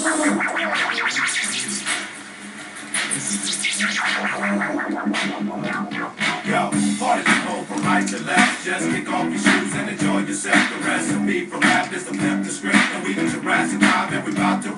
Yo, party people from right to left. Just kick off your shoes and enjoy yourself. The recipe from rap is the flip the script. And we the Jurassic time and we about to